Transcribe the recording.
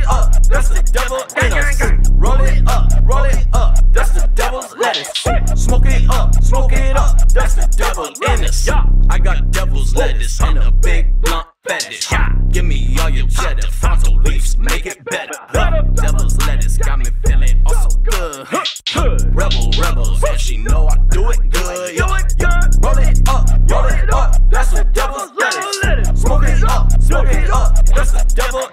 it up, that's the devil in us. Roll it up, that's the devil's lettuce. Smoke it up, that's the devil in us. I got devil's lettuce and a big blunt fetish. Give me all your cheddar, fronto leaves, make it better. Devil's lettuce got me feeling oh so good. Rebels, and she know I do it good. Roll it up, that's the devil's lettuce. Smoke it up, that's the devil